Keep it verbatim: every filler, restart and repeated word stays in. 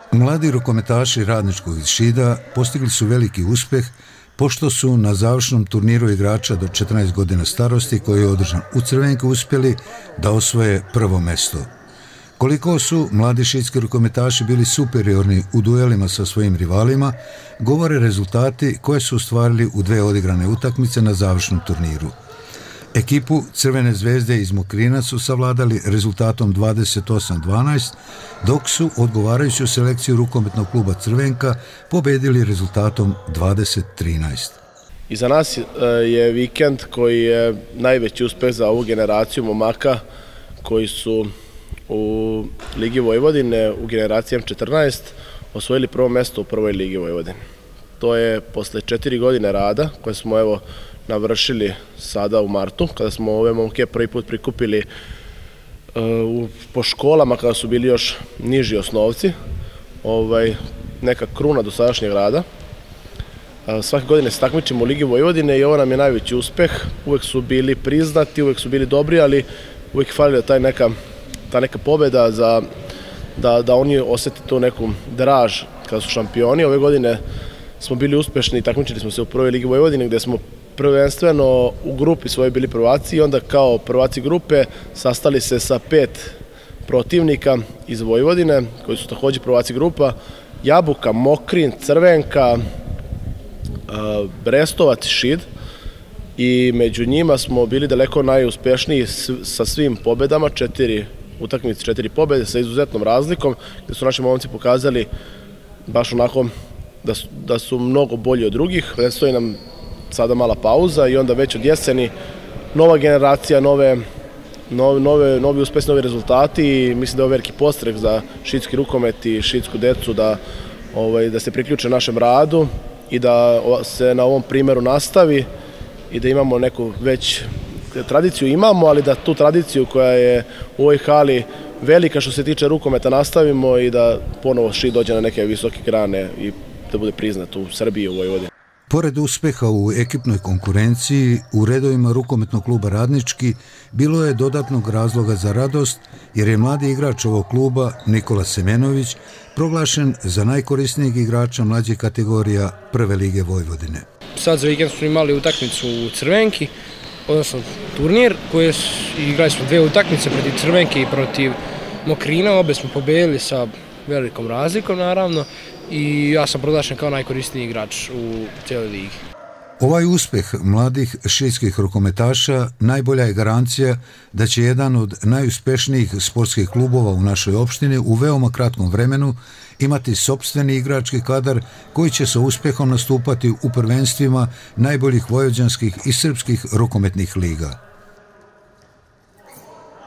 Mladi rukometaši Radničkog iz Šida postigli su veliki uspeh pošto su na završnom turniru igrača do četrnaest godina starosti koji je održan u Crvenki uspjeli da osvoje prvo mesto. Koliko su mladi šidski rukometaši bili superiorni u duelima sa svojim rivalima, govore rezultati koje su ostvarili u dve odigrane utakmice na završnom turniru. Ekipu Crvene zvezde iz Mokrina su savladali rezultatom dvadeset osam dvanaest, dok su odgovarajuću selekciju rukometnog kluba Crvenka pobedili rezultatom dvadeset trinaest. Iza nas je vikend koji je najveći uspeh za ovu generaciju momaka koji su u Ligi Vojvodine u generaciji M četrnaest osvojili prvo mesto u prvoj Ligi Vojvodine. To je posle četiri godine rada koje smo evo navršili sada u martu, kada smo ove momke prvi put prikupili uh, po školama kada su bili još niži osnovci, ovaj, neka kruna do sadašnjeg rada. Uh, svake godine se takmičimo u Ligi Vojvodine i ovo nam je najveći uspeh. Uvek su bili priznati, uvek su bili dobri, ali uvek falila taj neka, ta neka pobeda za, da, da oni osete tu neku draž kada su šampioni. Ove godine smo bili uspešni i takmičili smo se u prvoj Ligi Vojvodine gde smo prvenstveno u grupi svoje bili prvaci i onda kao prvaci grupe sastali se sa pet protivnika iz Vojvodine koji su takođe prvaci grupa: Jabuka, Mokrin, Crvenka, Brestovac i Šid, i među njima smo bili daleko najuspešniji sa svim pobedama, četiri utakmice, četiri pobede sa izuzetnom razlikom, gde su naši momci pokazali baš onako da su, da su mnogo bolji od drugih. Predstoji nam sada mala pauza i onda već od jeseni nova generacija, nove, nove, nove, novi uspesi, novi rezultati, i mislim da je ovo veliki podstrek za šidski rukomet i šidsku decu da, ovaj, da se priključe našem radu i da se na ovom primeru nastavi i da imamo neku već tradiciju imamo, ali da tu tradiciju koja je u ovoj hali velika što se tiče rukometa nastavimo i da ponovo Šid dođe na neke visoke grane i da bude priznat u Srbiji i u Vojvodini. Pored uspeha u ekipnoj konkurenciji, u redovima rukometnog kluba Radnički bilo je dodatnog razloga za radost jer je mladi igrač ovog kluba, Nikola Semenović, proglašen za najkorisnijeg igrača mlađih kategorija Prve Lige Vojvodine. Sad za vikend smo imali utakmicu u Crvenki, odnosno turnir, koje igrali smo dve utakmice protiv Crvenke i protiv Mokrina, obe smo pobedili sa velikom razlikom naravno, i ja sam proglašen kao najkorisniji igrač u cijeloj ligi. Ovaj uspeh mladih šidskih rukometaša najbolja je garancija da će jedan od najuspešnijih sportskih klubova u našoj opštini u veoma kratkom vremenu imati sopstveni igrački kadar koji će sa uspehom nastupati u prvenstvima najboljih vojvođanskih i srpskih rukometnih liga.